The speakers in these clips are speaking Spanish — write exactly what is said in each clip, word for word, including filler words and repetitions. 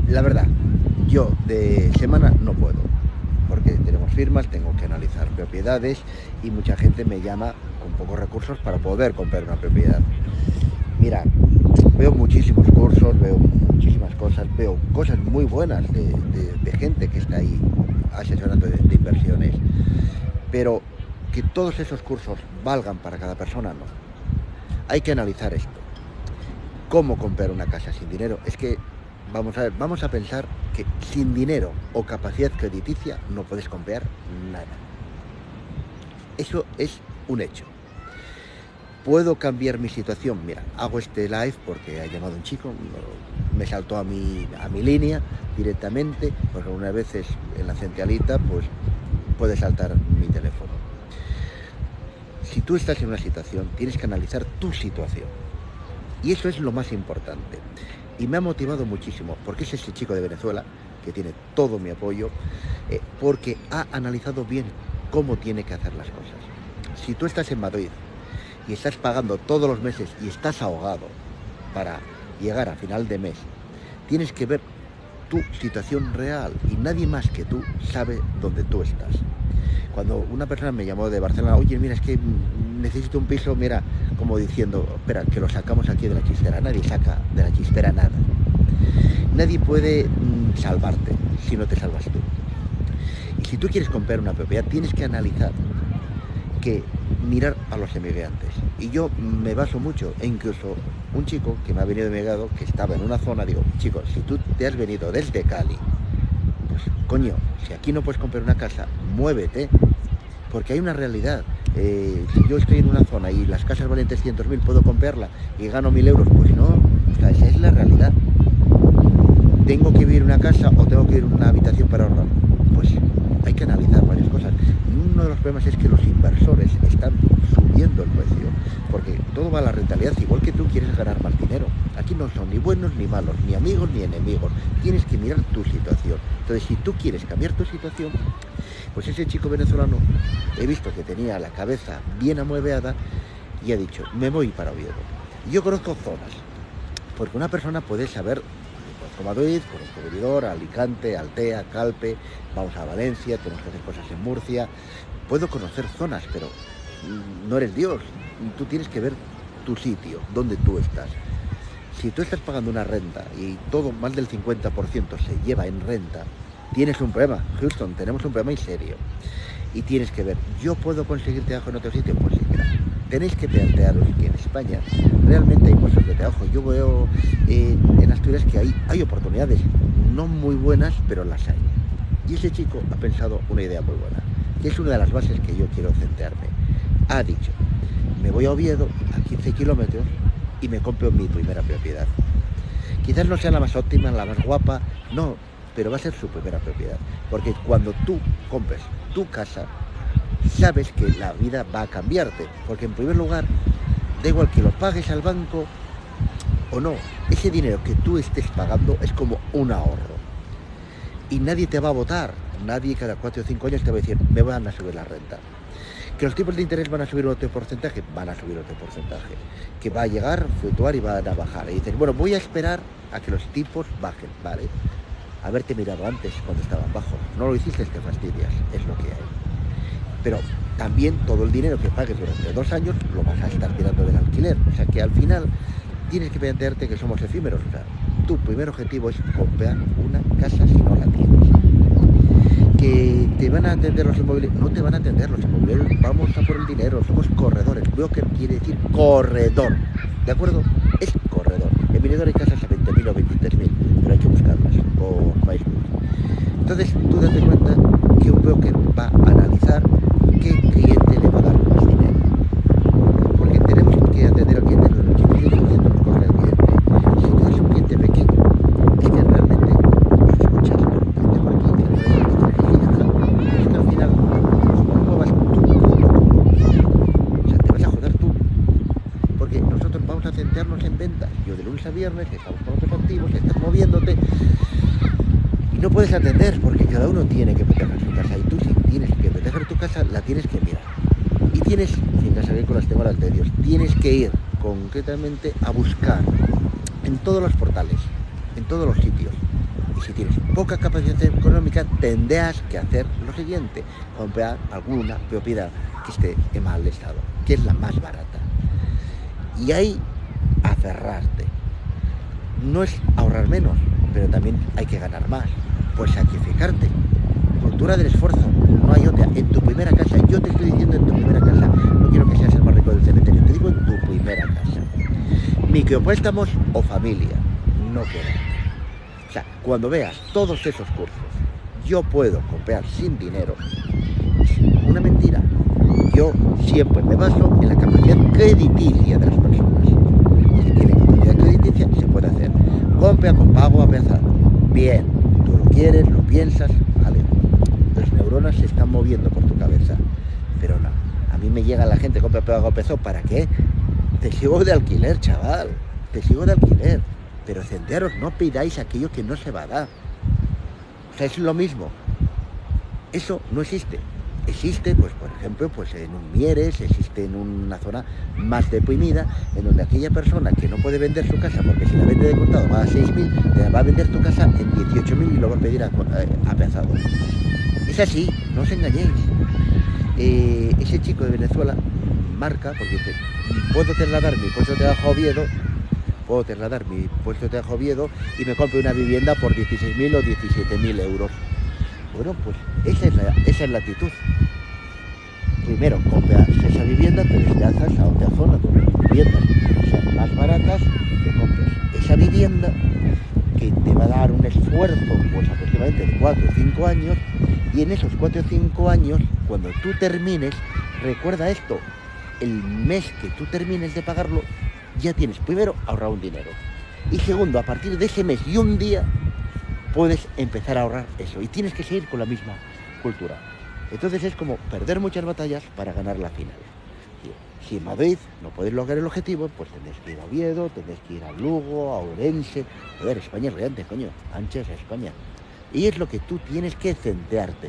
La verdad, yo de semana no puedo, porque tenemos firmas, tengo que analizar propiedades y mucha gente me llama con pocos recursos para poder comprar una propiedad. Mira, veo muchísimos cursos, veo muchísimas cosas, veo cosas muy buenas de, de, de gente que está ahí asesorando de, de inversiones, pero que todos esos cursos valgan para cada persona, no. Hay que analizar esto. ¿Cómo comprar una casa sin dinero? Es que, vamos a ver, vamos a pensar que sin dinero o capacidad crediticia no puedes comprar nada. Eso es un hecho. ¿Puedo cambiar mi situación? Mira, hago este live porque ha llamado un chico, me saltó a mi, a mi línea directamente, porque algunas veces en la centralita pues puede saltar mi teléfono. Si tú estás en una situación, tienes que analizar tu situación. Y eso es lo más importante. Y me ha motivado muchísimo, porque es ese chico de Venezuela, que tiene todo mi apoyo, eh, porque ha analizado bien cómo tiene que hacer las cosas. Si tú estás en Madrid, y estás pagando todos los meses y estás ahogado para llegar a final de mes, tienes que ver tu situación real y nadie más que tú sabe dónde tú estás. Cuando una persona me llamó de Barcelona, oye, mira, es que necesito un piso, mira, como diciendo, espera, que lo sacamos aquí de la chistera. Nadie saca de la chistera nada. Nadie puede mmm, salvarte si no te salvas tú. Y si tú quieres comprar una propiedad, tienes que analizar que mirar a los emigrantes. Y yo me baso mucho, e incluso un chico que me ha venido emigrado, que estaba en una zona, digo, chicos, si tú te has venido desde Cali, pues coño, si aquí no puedes comprar una casa, muévete, porque hay una realidad. Eh, si yo estoy en una zona y las casas valen trescientos mil, ¿puedo comprarla y gano mil euros? Pues no, o sea, esa es la realidad. ¿Tengo que vivir en una casa o tengo que vivir en una habitación para ahorrar? Pues hay que analizar varias cosas. Y uno de los problemas es que los inversores están subiendo el precio, porque todo va a la rentabilidad, igual que tú quieres ganar más dinero. Aquí no son ni buenos ni malos, ni amigos ni enemigos. Tienes que mirar tu situación. Entonces, si tú quieres cambiar tu situación, pues ese chico venezolano, he visto que tenía la cabeza bien amueveada y ha dicho, me voy para Oviedo. Yo conozco zonas, porque una persona puede saber, como Madrid, conozco Benidorm, Alicante, Altea, Calpe, vamos a Valencia, tenemos que hacer cosas en Murcia. Puedo conocer zonas, pero no eres Dios. Tú tienes que ver tu sitio, donde tú estás. Si tú estás pagando una renta y todo, más del cincuenta por ciento se lleva en renta, tienes un problema. Houston, tenemos un problema y serio. Y tienes que ver, ¿yo puedo conseguir trabajo en otro sitio? Pues sí, mira, tenéis que plantearos que en España realmente hay puestos de trabajo. Yo veo eh, en Asturias que hay, hay oportunidades, no muy buenas, pero las hay. Y ese chico ha pensado una idea muy buena, que es una de las bases que yo quiero centrarme. Ha dicho, me voy a Oviedo, a quince kilómetros, y me compro mi primera propiedad. Quizás no sea la más óptima, la más guapa, no, pero va a ser su primera propiedad. Porque cuando tú compres tu casa, sabes que la vida va a cambiarte. Porque en primer lugar, da igual que lo pagues al banco o no, ese dinero que tú estés pagando es como un ahorro. Y nadie te va a votar, nadie cada cuatro o cinco años te va a decir, me van a subir la renta. Que los tipos de interés van a subir otro porcentaje, van a subir otro porcentaje. Que va a llegar, fluctuar y van a bajar. Y dices, bueno, voy a esperar a que los tipos bajen, ¿vale? Haberte mirado antes cuando estaban bajos. No lo hiciste, te fastidias, es lo que hay. Pero también todo el dinero que pagues durante dos años lo vas a estar tirando del alquiler. O sea que al final tienes que plantearte que somos efímeros. O sea, tu primer objetivo es comprar una casa si no la tienes. Que te van a atender los inmobiliarios, no te van a atender los inmobiliarios, vamos a por el dinero, somos corredores. Broker quiere decir corredor, ¿de acuerdo? Es corredor. En Benidorm hay casas a veinte mil o veintitrés mil, pero hay que buscarlas por Facebook. Entonces tú date cuenta que un broker va a analizar qué cliente le va a dar más dinero, porque tenemos que atender al cliente, no el ochenta y cinco por ciento nos coge el cliente. Si tú eres un cliente pequeño, es que realmente nos escuchas, pero un cliente por aquí, cliente por allá, es que al final no muevas tú, o sea, te vas a joder tú, porque nosotros vamos a centrarnos en ventas. Yo de lunes a viernes estamos con otros activos, estás moviéndote y no puedes atender porque cada uno tiene que proteger su casa, y tú si tienes que proteger tu casa la tienes que mirar, y tienes, fincas agrícolas tengo las de Dios, tienes que ir concretamente a buscar en todos los portales, en todos los sitios, Y si tienes poca capacidad económica, tendrás que hacer lo siguiente: comprar alguna propiedad que esté en mal estado, que es la más barata. Y ahí aferrarte. No es ahorrar menos, pero también hay que ganar más. Pues sacrificarte. Cultura del esfuerzo, no hay otra. En tu primera casa, yo te estoy diciendo en tu primera casa, no quiero que seas el más rico del cementerio, te digo en tu primera casa. Micropréstamos o familia, no queda. O sea, cuando veas todos esos cursos, yo puedo comprar sin dinero, es una mentira. Yo siempre me baso en la capacidad crediticia de las personas. Si tienen capacidad crediticia, se puede hacer. Compra con pago aplazado. Bien, tú lo quieres, lo piensas, vale. Las neuronas se están moviendo por tu cabeza. Pero no, a mí me llega la gente, compra pago aplazado, ¿para qué? Te sigo de alquiler, chaval. Te sigo de alquiler. Pero centearos, no pidáis aquello que no se va a dar. O sea, es lo mismo. Eso no existe. Existe, pues por ejemplo, pues en un Mieres, existe en una zona más deprimida, en donde aquella persona que no puede vender su casa, porque si la vende de contado va a seis mil, te va a vender tu casa en dieciocho mil y lo va a pedir a, a, aplazado. Es así, no os engañéis. Eh, ese chico de Venezuela marca, porque te, puedo trasladar mi puesto de trabajo a Oviedo, puedo trasladar mi puesto de trabajo a Oviedo y me compro una vivienda por dieciséis mil o diecisiete mil euros. Bueno, pues esa es la, esa es la actitud. Primero, compras esa vivienda, te desplazas a otra zona donde las viviendas sean más baratas, te compras esa vivienda que te va a dar un esfuerzo pues aproximadamente de cuatro o cinco años, y en esos cuatro o cinco años, cuando tú termines, recuerda esto, el mes que tú termines de pagarlo, ya tienes primero ahorrado un dinero, y segundo, a partir de ese mes y un día, puedes empezar a ahorrar eso, y tienes que seguir con la misma cultura. Entonces es como perder muchas batallas para ganar la final. Si en Madrid no podéis lograr el objetivo, pues tendréis que ir a Oviedo, tendréis que ir a Lugo, a Ourense. Joder, España es grande, coño, ancha es España. Y es lo que tú tienes que centrarte.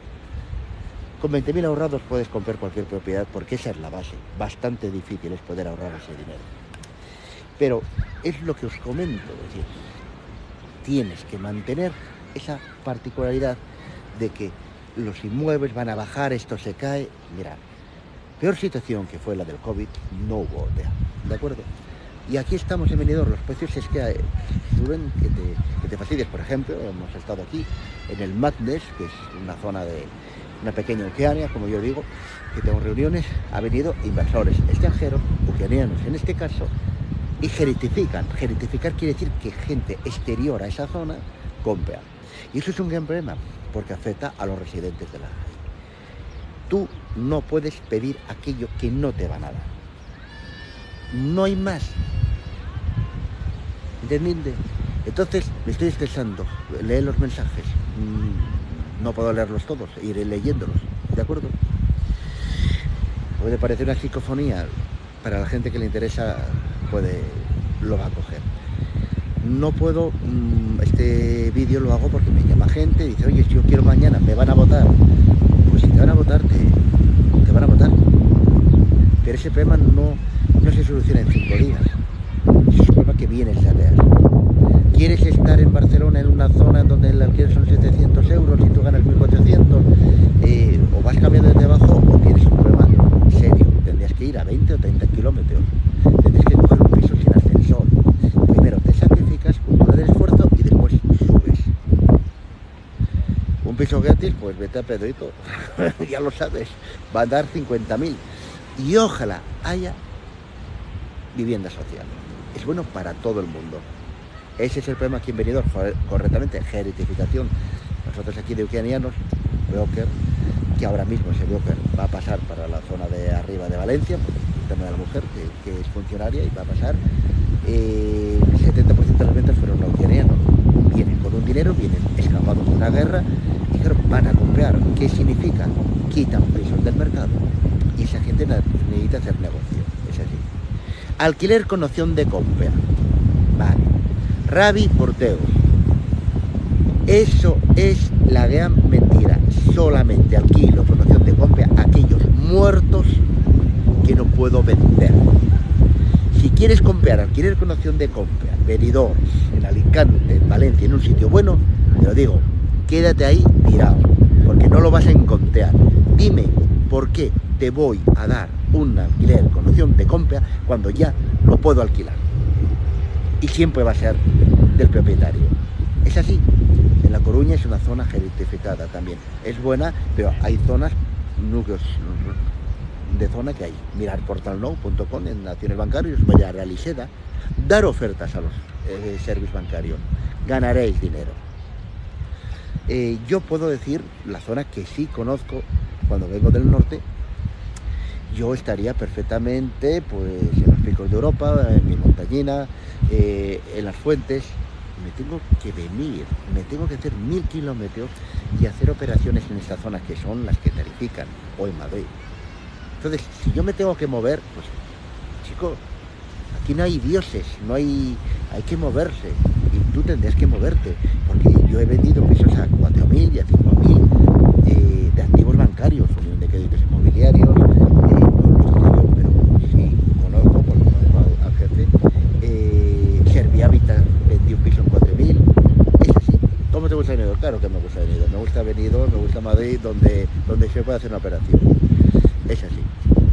Con veinte mil ahorrados puedes comprar cualquier propiedad, porque esa es la base. Bastante difícil es poder ahorrar ese dinero. Pero es lo que os comento, es decir, tienes que mantener esa particularidad de que los inmuebles van a bajar, esto se cae. Mirad, peor situación que fue la del COVID, no hubo otra, ¿de acuerdo? Y aquí estamos en Benidorm, los precios es que suben, que te, que te fastidies. Por ejemplo, hemos estado aquí en el Madness, que es una zona de una pequeña Oceania, como yo digo, que tengo reuniones, ha venido inversores extranjeros, ucranianos en este caso, y geritifican. Geritificar quiere decir que gente exterior a esa zona compra. Y eso es un gran problema, porque afecta a los residentes de la zona. Tú no puedes pedir aquello que no te van a dar. No hay más. ¿Entendiste? Entonces me estoy estresando. Lee los mensajes. No puedo leerlos todos, iré leyéndolos. ¿De acuerdo? Puede parecer una psicofonía. Para la gente que le interesa, puede, lo va a coger. No puedo, este vídeo lo hago porque me llama gente, dice, oye, si yo quiero mañana, me van a votar. Pues si te van a votar, te, te van a votar. Pero ese problema no, no se soluciona en cinco días. Es un problema que viene a real. ¿Quieres estar en Barcelona en una zona donde el alquiler son setecientos euros y tú ganas mil cuatrocientos? Eh, o vas cambiando de trabajo o tienes un problema serio. Tendrías que ir a veinte o treinta kilómetros. Tendrías que coger un piso sin ascensor. Primero te sacrificas, cultura del esfuerzo, y después subes. Un piso gratis, pues vete a Pedrito. Ya lo sabes. Va a dar cincuenta mil. Y ojalá haya vivienda social. Es bueno para todo el mundo. Ese es el problema aquí en Benidorm, correctamente, geritificación. Nosotros aquí de ucranianos, broker, que ahora mismo ese broker va a pasar para la zona de arriba de Valencia, por el tema de la mujer, que, que es funcionaria, y va a pasar, eh, el setenta por ciento de las ventas fueron no ucranianos. Vienen con un dinero, vienen escapados de una guerra, y claro, van a comprar. ¿Qué significa? Quitan pisos del mercado, y esa gente necesita hacer negocio, es así. Alquiler con opción de compra. Vale. Rabi Porteo. Eso es la gran mentira. Solamente alquilo con opción de compra a aquellos muertos que no puedo vender. Si quieres comprar, alquiler con opción de compra, Benidorm, en en Alicante, en Valencia, en un sitio bueno, te lo digo, quédate ahí tirado, porque no lo vas a encontrar. Dime por qué te voy a dar un alquiler con opción de compra cuando ya lo puedo alquilar. Y siempre va a ser del propietario. Es así. En La Coruña es una zona gentrificada también. Es buena, pero hay zonas, núcleos de zona que hay. Mirar portal nou punto com en Naciones Bancarios, vaya a Realiseda, dar ofertas a los eh, servicios bancarios. Ganaréis dinero. Eh, yo puedo decir la zona que sí conozco cuando vengo del norte. Yo estaría perfectamente pues en los picos de Europa, en mi montañina, eh, en las fuentes. Me tengo que venir, me tengo que hacer mil kilómetros y hacer operaciones en estas zonas que son las que tarifican, o en Madrid. Entonces, si yo me tengo que mover, pues, chico, aquí no hay dioses, no hay, hay que moverse, y tú tendrás que moverte, porque yo he vendido pisos a cuatro mil y a cinco mil eh, de activos bancarios, unión de créditos inmobiliarios, eh, no lo sé yo, pero sí conozco, porque conozco al, al jefe, eh, Serviavita vendí un piso en cuatro mil, es así. ¿Cómo te gusta Benidorm? Claro que me gusta Benidorm, me gusta Benidorm, me gusta Madrid, donde, donde se puede hacer una operación, es así.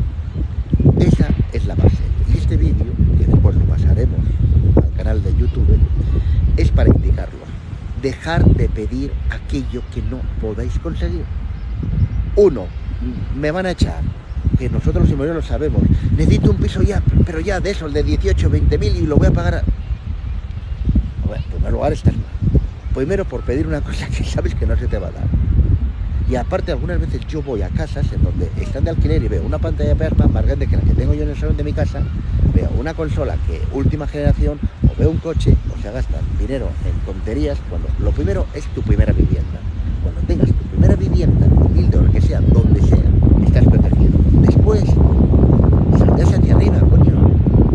Esa es la base. Y este vídeo, que después lo pasaremos al canal de YouTube, es para indicarlo. Dejar de pedir aquello que no podáis conseguir. Uno, me van a echar, que nosotros los inmobiliarios lo sabemos. Necesito un piso ya, pero ya de esos de dieciocho, veinte mil y lo voy a pagar a... Bueno, en primer lugar estás mal. Primero por pedir una cosa que sabes que no se te va a dar. Y aparte, algunas veces yo voy a casas en donde están de alquiler y veo una pantalla de plasma más grande que la que tengo yo en el salón de mi casa, veo una consola que última generación, o veo un coche, o se gastan dinero en tonterías, cuando lo primero es tu primera vivienda. Cuando tengas tu primera vivienda, humilde o lo que sea, donde sea, estás protegido. Después, saldrás hacia arriba, coño.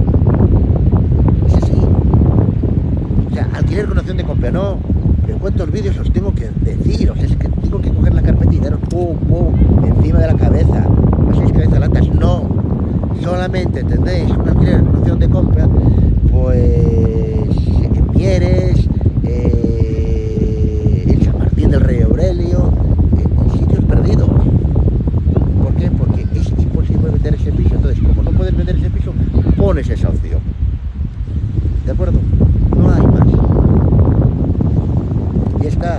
Es así. O sea, alquiler con opción de compra, no. En cuántos vídeos os tengo que decir, o sea, es que tengo que coger la carpeta y daros pum, pum, encima de la cabeza, no seis cabezalatas, no, solamente tendréis un alquiler con opción de compra, pues en Mieres, eh, en San Martín del Rey Aurelio, en, en sitios perdidos. ¿Por qué? Porque es imposible vender ese piso, entonces como no puedes vender ese piso, pones esa opción, ¿de acuerdo? No hay más. Y está.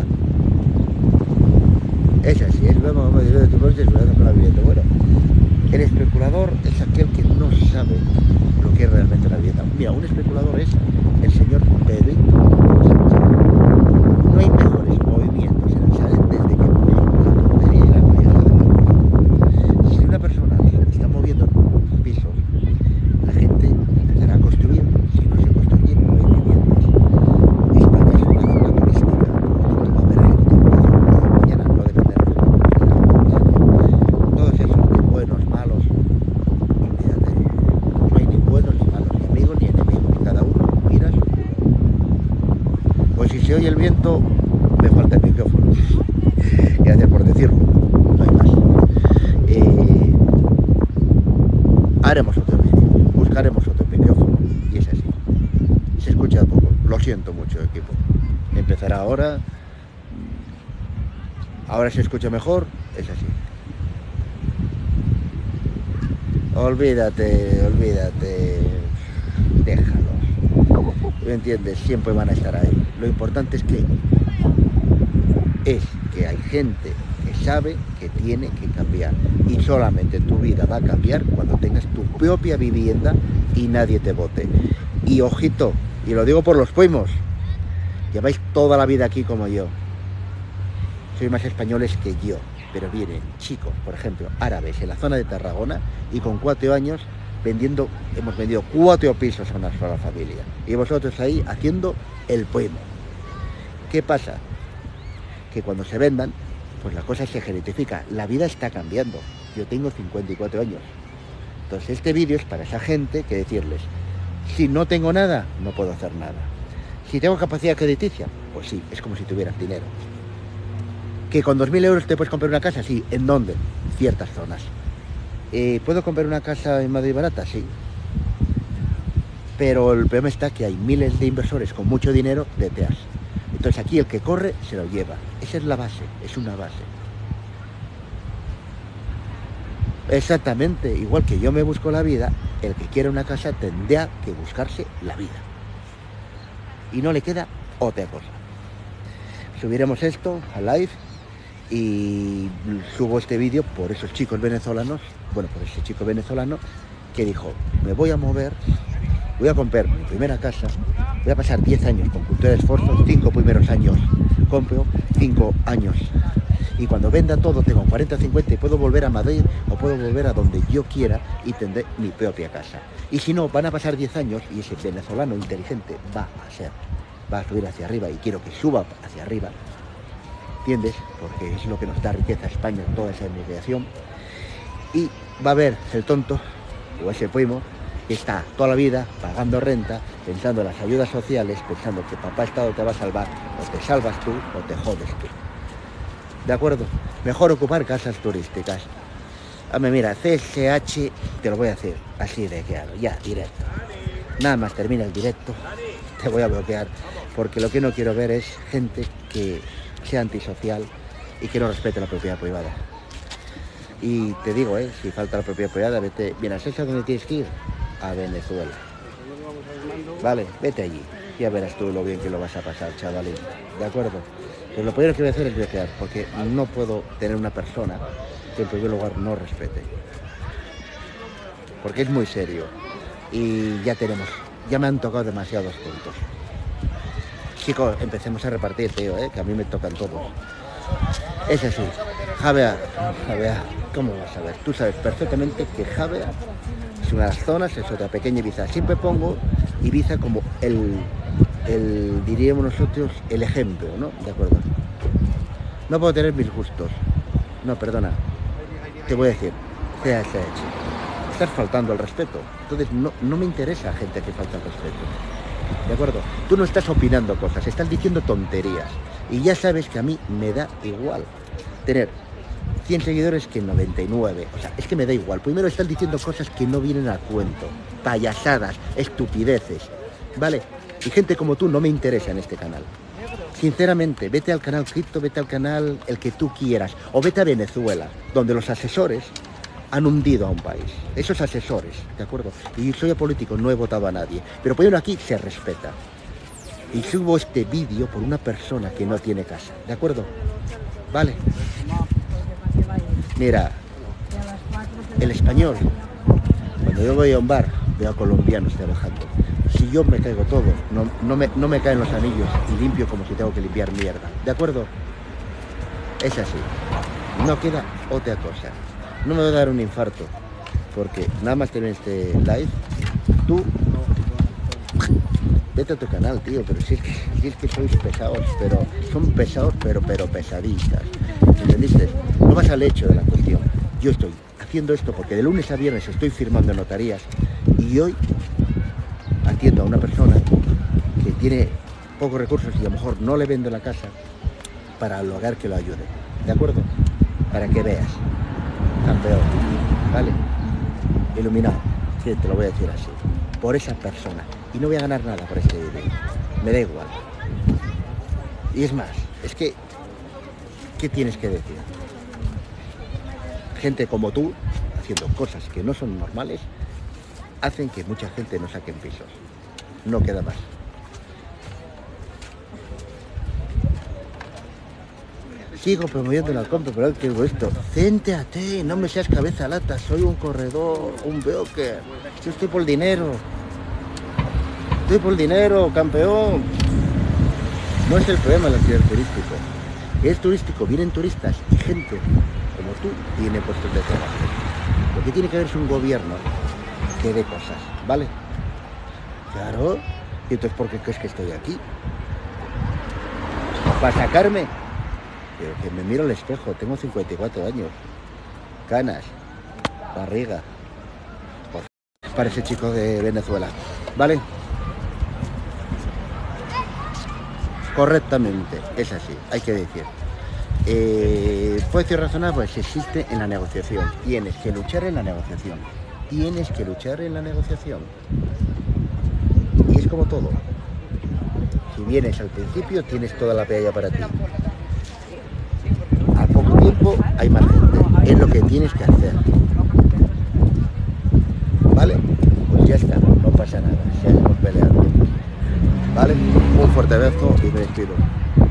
Es así, es luego de tu coche con la vivienda. Bueno, el especulador es aquel que no sabe lo que es realmente la vivienda. Mira, un especulador es el señor Pedrito. No hay mejores movimientos en el Sareb desde que murió la tontería y la calidad de la vida. Si una persona está moviendo pisos, la gente empezará a construir. Si no se construye, no hay viviendas. España es una zona turística. Va a haber gente mañana, no depende de todos esos de buenos, malos, olvídate. No hay ni buenos ni malos, ni amigos ni enemigos. Cada uno mira su culo. Pues si se oye el viento, me falta el micrófono. Gracias por decirlo. No hay más. Eh, haremos otro vídeo. Buscaremos otro micrófono. Y es así. Se escucha poco. Lo siento mucho, equipo. Empezará ahora. Ahora se escucha mejor. Es así. Olvídate, olvídate. Déjalos. ¿Me entiendes? Siempre van a estar ahí. Lo importante es que es que hay gente que sabe que tiene que cambiar. Y solamente tu vida va a cambiar cuando tengas tu propia vivienda y nadie te vote. Y ojito, y lo digo por los primos, lleváis toda la vida aquí como yo. Sois más españoles que yo, pero vienen chicos, por ejemplo, árabes en la zona de Tarragona y con cuatro años vendiendo, hemos vendido cuatro pisos a una sola familia. Y vosotros ahí haciendo el primo. ¿Qué pasa? Que cuando se vendan, pues la cosa se gentrifica. La vida está cambiando. Yo tengo cincuenta y cuatro años. Entonces este vídeo es para esa gente que decirles, si no tengo nada, no puedo hacer nada. Si tengo capacidad crediticia, pues sí, es como si tuvieras dinero. ¿Que con dos mil euros te puedes comprar una casa? Sí. ¿En dónde? Ciertas zonas. Eh, ¿Puedo comprar una casa en Madrid barata? Sí. Pero el problema está que hay miles de inversores con mucho dinero detrás. Entonces aquí el que corre se lo lleva. Esa es la base, es una base. Exactamente, igual que yo me busco la vida, el que quiere una casa tendrá que buscarse la vida. Y no le queda otra cosa. Subiremos esto a live y subo este vídeo por esos chicos venezolanos, bueno, por ese chico venezolano que dijo, me voy a mover, voy a comprar mi primera casa, voy a pasar diez años con cultura de esfuerzo, cinco primeros años compro, cinco años. Y cuando venda todo tengo cuarenta, cincuenta y puedo volver a Madrid o puedo volver a donde yo quiera y tendré mi propia casa. Y si no, van a pasar diez años y ese venezolano inteligente va a ser, va a subir hacia arriba y quiero que suba hacia arriba. ¿Entiendes? Porque es lo que nos da riqueza a España, toda esa emigración. Y va a haber el tonto, o ese primo, que está toda la vida pagando renta, pensando en las ayudas sociales, pensando que papá Estado te va a salvar, o te salvas tú o te jodes tú. ¿De acuerdo? Mejor ocupar casas turísticas. Hombre, mira, C S H, te lo voy a hacer así de claro, ya, directo. Nada más termina el directo, te voy a bloquear, porque lo que no quiero ver es gente que sea antisocial y que no respete la propiedad privada. Y te digo, eh, si falta la propiedad privada, vete, mira, ¿sabes a dónde tienes que ir? A Venezuela. Vale, vete allí, ya verás tú lo bien que lo vas a pasar, chavalín. ¿De acuerdo? Pues lo primero que voy a hacer es bloquear, porque no puedo tener una persona que en primer lugar no respete. Porque es muy serio. Y ya tenemos, ya me han tocado demasiados puntos. Chicos, empecemos a repartir, tío, ¿eh? Que a mí me tocan todos. Es así. Javea, Javea, ¿cómo vas a ver? Tú sabes perfectamente que Javea es una de las zonas, es otra pequeña Ibiza. Siempre pongo Ibiza como el, el, diríamos nosotros, el ejemplo, ¿no? De acuerdo. No puedo tener mil gustos. No, perdona. Te voy a decir, C S H. Estás faltando al respeto. Entonces no, no me interesa gente que falta al respeto. ¿De acuerdo? Tú no estás opinando cosas, estás diciendo tonterías. Y ya sabes que a mí me da igual tener cien seguidores que noventa y nueve. O sea, es que me da igual. Primero están diciendo cosas que no vienen a cuento. Payasadas, estupideces. ¿Vale? Y gente como tú no me interesa en este canal. Sinceramente, vete al canal Cripto, vete al canal el que tú quieras. O vete a Venezuela, donde los asesores han hundido a un país. Esos asesores, ¿de acuerdo? Y soy político, no he votado a nadie. Pero primero aquí se respeta. Y subo este vídeo por una persona que no tiene casa, ¿de acuerdo? Vale. Mira, el español, cuando yo voy a un bar, veo a colombianos trabajando. Si yo me caigo todo, no, no, me, no me caen los anillos y limpio como si tengo que limpiar mierda, ¿de acuerdo? Es así. No queda otra cosa. No me voy a dar un infarto, porque nada más tener este live, tú vete a tu canal, tío, pero si es que, si es que sois pesados, pero son pesados, pero pero pesadistas, ¿entendiste? No vas al hecho de la cuestión. Yo estoy haciendo esto porque de lunes a viernes estoy firmando notarías y hoy atiendo a una persona que tiene pocos recursos y a lo mejor no le vendo la casa para lograr que lo ayude, ¿de acuerdo? Para que veas, campeón, ¿vale? Iluminado, sí, te lo voy a decir así, por esa persona. Y no voy a ganar nada por este vídeo. Me da igual. Y es más, es que, ¿qué tienes que decir? Gente como tú, haciendo cosas que no son normales, hacen que mucha gente no saquen pisos. No queda más. Sigo promoviendo la compra, pero que digo esto. Céntrate, no me seas cabeza lata, soy un corredor, un broker. Yo estoy por el dinero. Estoy por el dinero, campeón. No es el problema el alquiler turístico. Es turístico, vienen turistas y gente como tú tiene puestos de trabajo. Lo que tiene que haber es un gobierno que dé cosas, ¿vale? Claro. ¿Y entonces por qué crees que estoy aquí? ¿Para sacarme? Pero que me miro al espejo, tengo cincuenta y cuatro años. Canas, barriga. Para ese chico de Venezuela, ¿vale? Correctamente, es así, hay que decir. Eh, precio razonable, pues existe en la negociación. Tienes que luchar en la negociación. Tienes que luchar en la negociación. como todo. Si vienes al principio, tienes toda la pealla para ti. A poco tiempo hay más gente. Es lo que tienes que hacer. ¿Vale? Pues ya está, no pasa nada. Seguimos peleando. ¿Vale? Un fuerte abrazo y me despido.